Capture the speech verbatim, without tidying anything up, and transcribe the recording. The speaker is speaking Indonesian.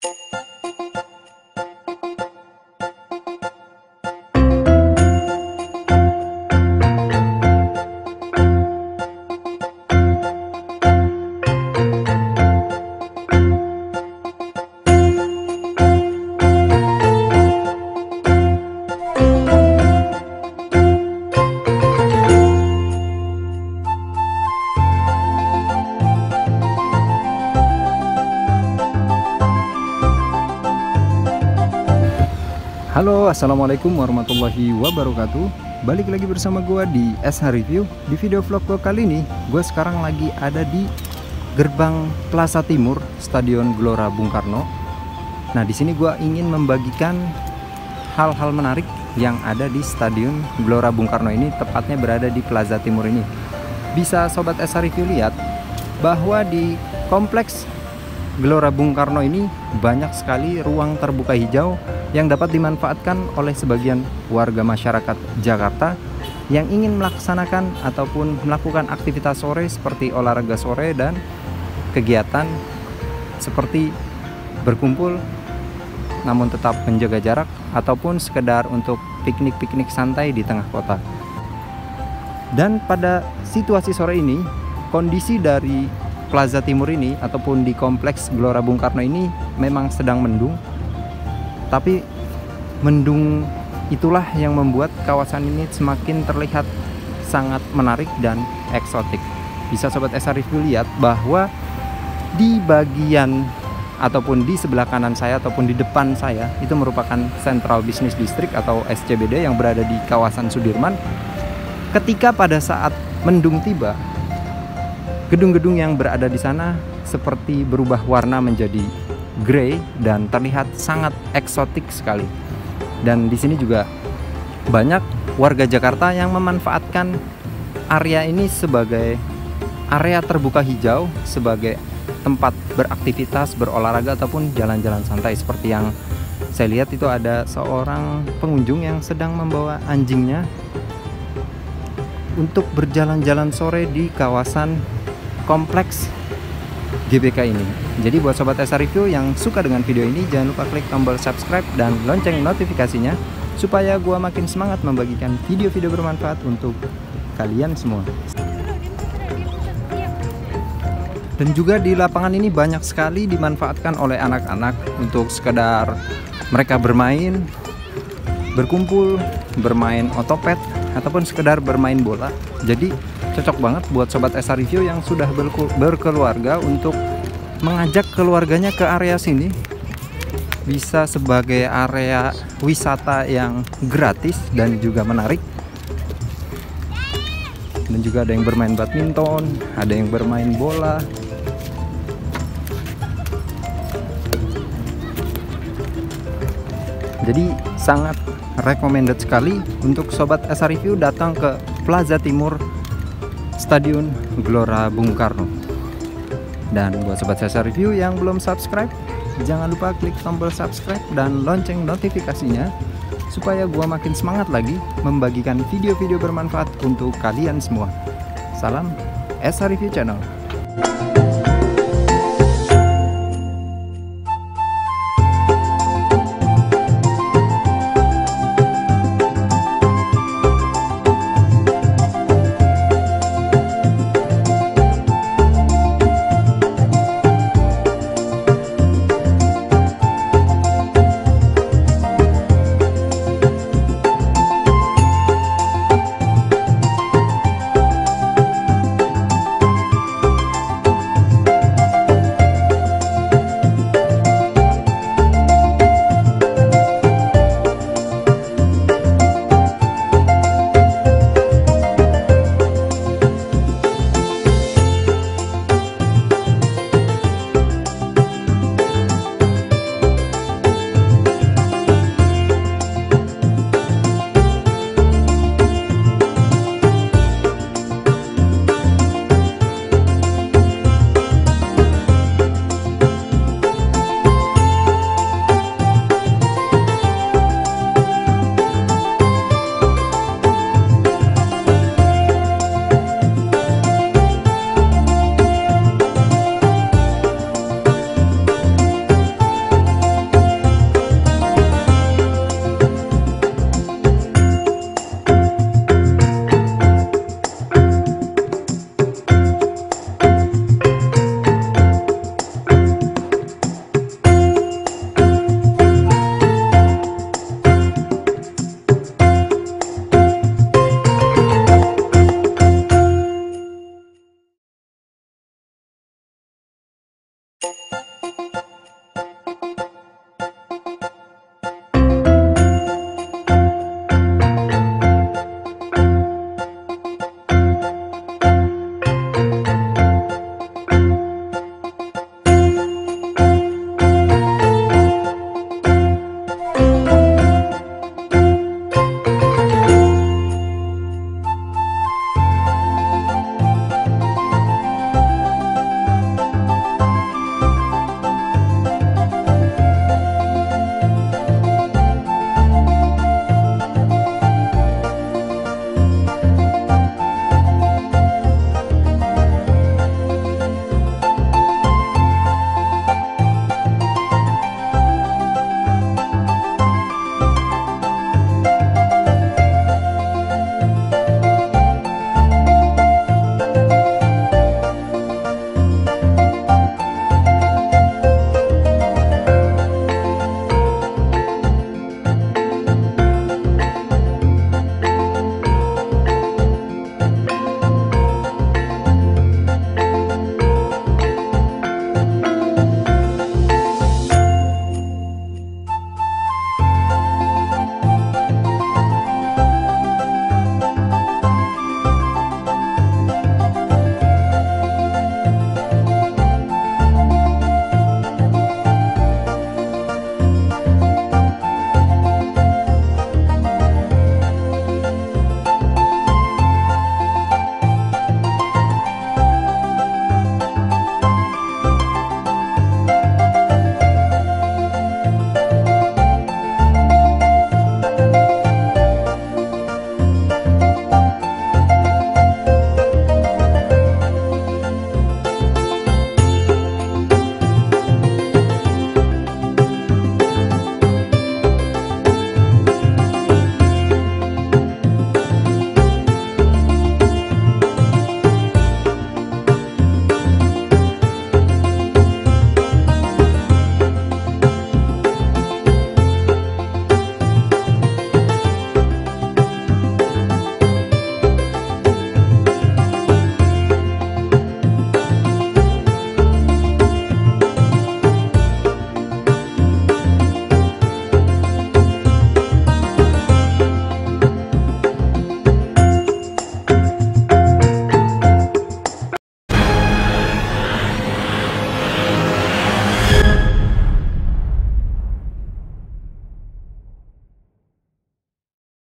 Halo, assalamualaikum warahmatullahi wabarakatuh. Balik lagi bersama gua di S H Review. Di video vlog gua kali ini, gua sekarang lagi ada di gerbang Plaza Timur Stadion Gelora Bung Karno. Nah, di sini gua ingin membagikan hal-hal menarik yang ada di Stadion Gelora Bung Karno ini, tepatnya berada di Plaza Timur ini. Bisa sobat S H Review lihat bahwa di kompleks Gelora Bung Karno ini banyak sekali ruang terbuka hijau yang dapat dimanfaatkan oleh sebagian warga masyarakat Jakarta yang ingin melaksanakan ataupun melakukan aktivitas sore seperti olahraga sore dan kegiatan seperti berkumpul namun tetap menjaga jarak ataupun sekedar untuk piknik-piknik santai di tengah kota. Dan pada situasi sore ini, kondisi dari Plaza Timur ini ataupun di kompleks Gelora Bung Karno ini memang sedang mendung. Tapi mendung itulah yang membuat kawasan ini semakin terlihat sangat menarik dan eksotik. Bisa sobat S H Review lihat bahwa di bagian ataupun di sebelah kanan saya ataupun di depan saya itu merupakan Central Business District atau S C B D yang berada di kawasan Sudirman. Ketika pada saat mendung tiba, gedung-gedung yang berada di sana seperti berubah warna menjadi grey dan terlihat sangat eksotik sekali. Dan di sini juga banyak warga Jakarta yang memanfaatkan area ini sebagai area terbuka hijau, sebagai tempat beraktivitas, berolahraga ataupun jalan-jalan santai. Seperti yang saya lihat itu ada seorang pengunjung yang sedang membawa anjingnya untuk berjalan-jalan sore di kawasan kompleks G B K ini. Jadi buat sobat S H Review yang suka dengan video ini, jangan lupa klik tombol subscribe dan lonceng notifikasinya supaya gua makin semangat membagikan video-video bermanfaat untuk kalian semua. Dan juga di lapangan ini banyak sekali dimanfaatkan oleh anak-anak untuk sekedar mereka bermain, berkumpul, bermain otopet ataupun sekedar bermain bola. Jadi cocok banget buat sobat S H Review yang sudah berkeluarga untuk mengajak keluarganya ke area sini. Bisa sebagai area wisata yang gratis dan juga menarik. Dan juga ada yang bermain badminton, ada yang bermain bola. Jadi sangat recommended sekali untuk sobat S H Review datang ke Plaza Timur Stadion Gelora Bung Karno. Dan buat sobat S H Review yang belum subscribe, jangan lupa klik tombol subscribe dan lonceng notifikasinya supaya gua makin semangat lagi membagikan video-video bermanfaat untuk kalian semua. Salam S H Review Channel.